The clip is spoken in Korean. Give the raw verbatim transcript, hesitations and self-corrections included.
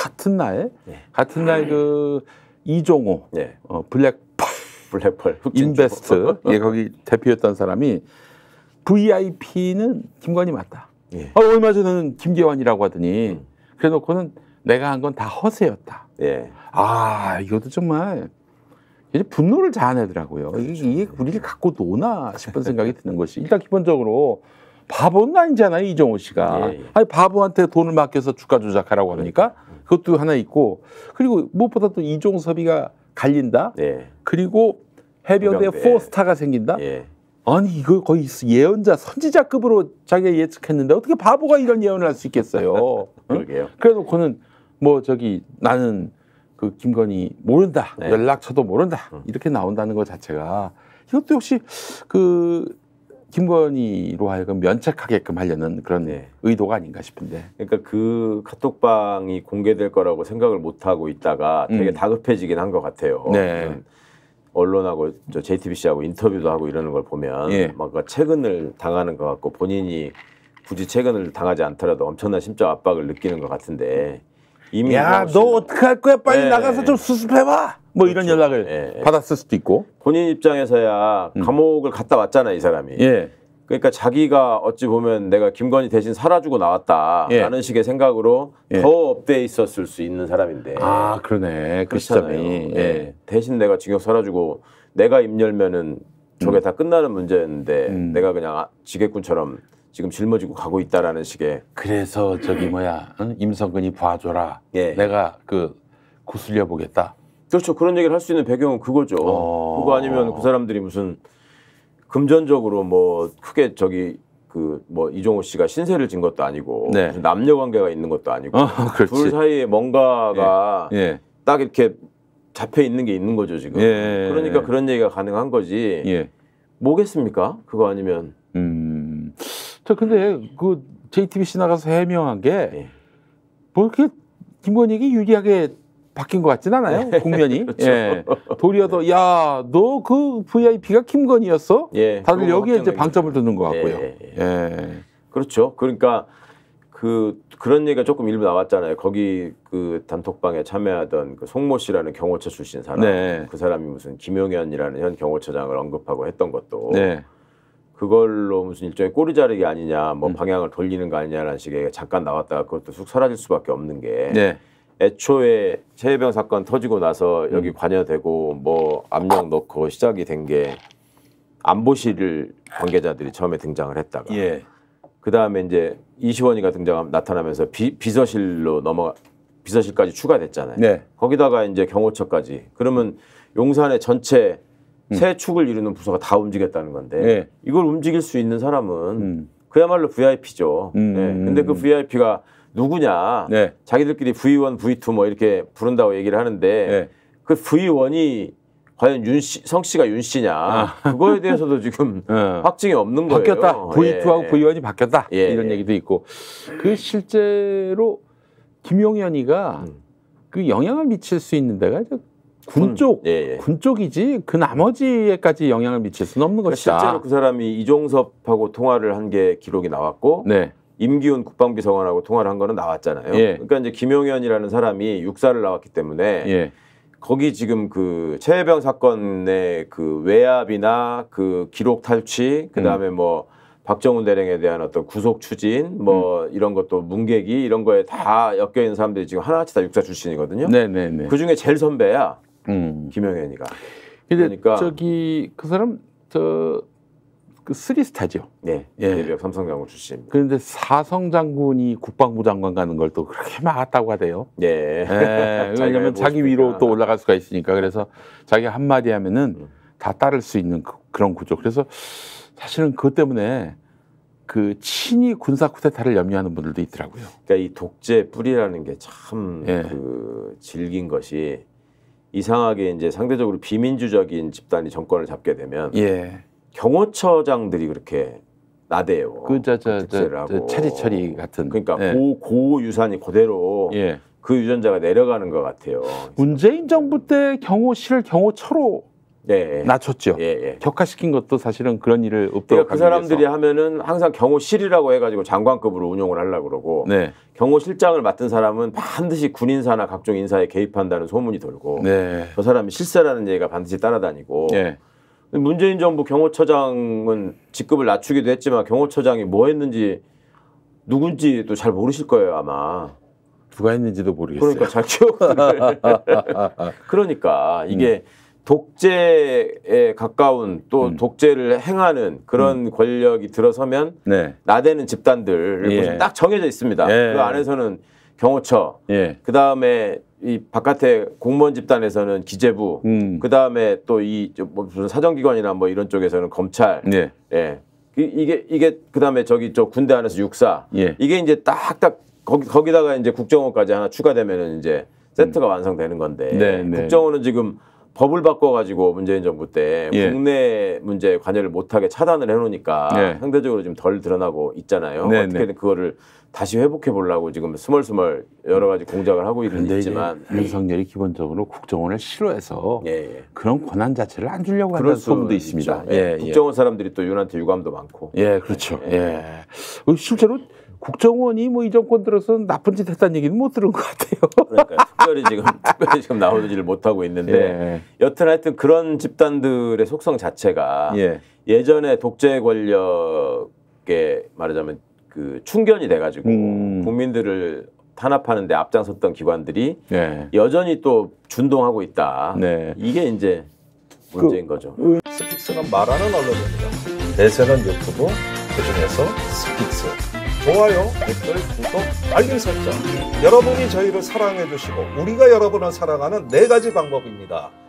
같은 날, 네. 같은 날 그 이종호, 네. 어, 블랙펄, 블랙펄 인베스트, 예, 거기 대표였던 사람이 브이아이피는 김건희 맞다. 예. 어, 얼마 전에는 김계환이라고 하더니 음. 그래놓고는 내가 한 건 다 허세였다. 예. 아, 이것도 정말 이제 분노를 자아내더라고요. 이게, 이게 우리를 갖고 노나 싶은 생각이 드는 것이 일단 기본적으로 바보는 아니잖아요, 이종호 씨가. 예, 예. 아니 바보한테 돈을 맡겨서 주가 조작하라고 합니까? 그것도 하나 있고 그리고 무엇보다 또 이종섭이가 갈린다. 예. 그리고 해병대 해병대. 포스타가 생긴다. 예. 아니 이거 거의 예언자 선지자급으로 자기가 예측했는데 어떻게 바보가 이런 예언을 할 수 있겠어요? 그러게요. 그래놓고는 뭐 저기 나는 그 김건희 모른다, 네. 연락처도 모른다 이렇게 나온다는 것 자체가 이것도 역시 그 김건희로 하여금 면책하게끔 하려는 그런 네. 의도가 아닌가 싶은데. 그러니까 그 카톡방이 공개될 거라고 생각을 못 하고 있다가 되게 음. 다급해지긴 한 것 같아요. 네. 언론하고 저 제이티비씨하고 인터뷰도 하고 이러는 걸 보면 예. 뭔가 체근을 당하는 것 같고 본인이 굳이 체근을 당하지 않더라도 엄청난 심적 압박을 느끼는 것 같은데 이미 야, 너 어떻게 할 거야? 빨리 네. 나가서 좀 수습해봐. 뭐 이런 그렇죠. 연락을 예. 받았을 수도 있고. 본인 입장에서야 음. 감옥을 갔다 왔잖아 이 사람이. 예. 그러니까 자기가 어찌 보면 내가 김건희 대신 살아주고 나왔다라는 예. 식의 생각으로 예. 더 업돼 있었을 수 있는 사람인데. 아, 그러네. 그 그렇잖아요. 시점이. 예. 예. 대신 내가 징역 살아주고 내가 입 열면은 저게 음. 다 끝나는 문제였는데 음. 내가 그냥 아- 지게꾼처럼 지금 짊어지고 가고 있다라는 식의. 그래서 저기 뭐야, 응? 임성근이 봐줘라. 예. 내가 그 구슬려 보겠다. 그렇죠. 그런 얘기를 할 수 있는 배경은 그거죠. 어. 그거 아니면 그 사람들이 무슨 금전적으로 뭐 크게 저기 그 뭐 이종호 씨가 신세를 진 것도 아니고 네. 무슨 남녀 관계가 있는 것도 아니고 어, 그렇지. 둘 사이에 뭔가가 예. 딱 이렇게 잡혀 있는 게 있는 거죠 지금. 예. 그러니까 그런 얘기가 가능한 거지. 예. 뭐겠습니까? 그거 아니면. 음. 저 근데 그 제이티비씨 나가서 해명한 게 예. 뭐 이렇게 김건희에게 유리하게 바뀐 것 같진 않아요, 국면이. 그렇죠. 예. 도리어 더, 야, 너 그 브이아이피가 김건희였어? 예. 다들 그거 여기에 이제 확정된 방점을 거죠. 두는 것 같고요. 예, 예, 예. 그렇죠. 그러니까 그 그런 얘기가 조금 일부 나왔잖아요. 거기 그 단톡방에 참여하던 그 송모 씨라는 경호처 출신 사람, 네. 그 사람이 무슨 김용현이라는 현 경호처장을 언급하고 했던 것도 네. 그걸로 무슨 일종의 꼬리 자르기 아니냐, 뭐 음. 방향을 돌리는 거 아니냐라는 식의 잠깐 나왔다가 그것도 쑥 사라질 수밖에 없는 게 네. 애초에 최혜병 사건 터지고 나서 여기 음. 관여되고 뭐 압력 넣고 시작이 된 게 안보실 관계자들이 처음에 등장을 했다가 예. 그 다음에 이제 이시원이가 등장 나타나면서 비, 비서실로 넘어 비서실까지 추가됐잖아요. 네. 거기다가 이제 경호처까지. 그러면 용산의 전체 음. 세 축을 이루는 부서가 다 움직였다는 건데 네. 이걸 움직일 수 있는 사람은 음. 그야말로 브이아이피죠. 음. 네. 근데 그 브이아이피가 누구냐? 네. 자기들끼리 브이원, 브이투 뭐 이렇게 부른다고 얘기를 하는데 네. 그 브이원이 과연 윤 씨, 성 씨가 윤 씨냐? 아. 그거에 대해서도 지금 어. 확증이 없는 거예요. 바뀌었다. 브이투하고 예. 브이원이 바뀌었다. 예. 이런 얘기도 있고. 그 실제로 김용현이가 음. 그 영향을 미칠 수 있는 데가 이제 군 군. 쪽, 예, 예. 군 쪽이지 그 나머지에까지 영향을 미칠 수는 없는 그러니까 것이다. 실제로 그 사람이 이종섭하고 통화를 한 게 기록이 나왔고 네. 임기훈 국방비서관하고 통화를 한 거는 나왔잖아요. 예. 그러니까 이제 김용현이라는 사람이 육사를 나왔기 때문에 예. 거기 지금 그 최혜병 사건의 그 외압이나 그 기록 탈취, 그 다음에 음. 뭐 박정훈 대령에 대한 어떤 구속 추진, 뭐 음. 이런 것도 문계기 이런 거에 다 엮여 있는 사람들이 지금 하나같이 다 육사 출신이거든요. 네네네. 그 중에 제일 선배야 음. 김용현이가. 근데 그러니까 저기 그 사람 저 그 쓰리스타죠. 네, 예. 예비역 삼성장군 출신. 그런데 사성 장군이 국방부 장관 가는 걸 또 그렇게 막았다고 하대요. 예. 예, 왜냐하면 자기 위로 또 올라갈 수가 있으니까. 그래서 자기 한마디 하면은 음. 다 따를 수 있는 그, 그런 구조. 그래서 사실은 그것 때문에 그 친위 군사 쿠데타를 염려하는 분들도 있더라고요. 그러니까 이 독재 뿌리라는 게 참 예. 그 질긴 것이 이상하게 이제 상대적으로 비민주적인 집단이 정권을 잡게 되면 예. 경호처장들이 그렇게 나대요. 그 저 저 독재를 저 하고. 차리처리 같은. 그러니까 예. 고, 고 유산이 그대로 예. 그 유전자가 내려가는 것 같아요. 문재인 정부 때 경호실을 경호처로 예, 예. 낮췄죠. 예, 예. 격화시킨 것도 사실은 그런 일을 없도록 그러니까 그 하기 사람들이 위해서. 하면은 항상 경호실이라고 해가지고 장관급으로 운용을 하려고 그러고 네. 경호실장을 맡은 사람은 반드시 군인사나 각종 인사에 개입한다는 소문이 돌고 네. 저 사람이 실세라는 얘기가 반드시 따라다니고 예. 문재인 정부 경호처장은 직급을 낮추기도 했지만 경호처장이 뭐 했는지 누군지도 잘 모르실 거예요 아마. 누가 했는지도 모르겠어요. 그러니까 잘 기억을. 그러니까 이게 음. 독재에 가까운 또 음. 독재를 행하는 그런 음. 권력이 들어서면 네. 나대는 집단들 예. 딱 정해져 있습니다. 예. 그 안에서는 경호처, 예. 그 다음에 이 바깥에 공무원 집단에서는 기재부, 음. 그 다음에 또 이 뭐 무슨 사정기관이나 뭐 이런 쪽에서는 검찰, 예. 예. 이게 이게 그 다음에 저기 저 군대 안에서 육사, 예. 이게 이제 딱딱 거기 거기다가 이제 국정원까지 하나 추가되면은 이제 세트가 음. 완성되는 건데 네, 네. 국정원은 지금 법을 바꿔가지고 문재인 정부 때 예. 국내 문제에 관여를 못하게 차단을 해놓으니까 네. 상대적으로 좀 덜 드러나고 있잖아요. 네, 어떻게든 네. 그거를 다시 회복해 보려고 지금 스멀스멀 여러 가지 공작을 하고 있지만 윤석열이 기본적으로 국정원을 싫어해서 예, 예. 그런 권한 자체를 안 주려고 한다는 소문도 있습니다. 예, 예. 국정원 사람들이 또 윤한테 유감도 많고. 예, 그렇죠. 예. 예. 실제로 국정원이 뭐 이 정권 들어서 나쁜 짓 했다는 얘기는 못 들은 것 같아요. 그러니까 특별히 지금 특별히 지금 나오지를 못하고 있는데 예. 여튼 하여튼 그런 집단들의 속성 자체가 예. 예전에 독재 권력에 말하자면 그 충견이 돼가지고 음. 국민들을 탄압하는 데 앞장섰던 기관들이 예. 여전히 또 준동하고 있다. 네. 이게 이제 문제인 그, 거죠. 스픽스는 말하는 언론입니다. 대세는 유튜브, 그중에서 스픽스. 좋아요, 댓글, 구독, 알림 설정. 여러분이 저희를 사랑해 주시고 우리가 여러분을 사랑하는 네 가지 방법입니다.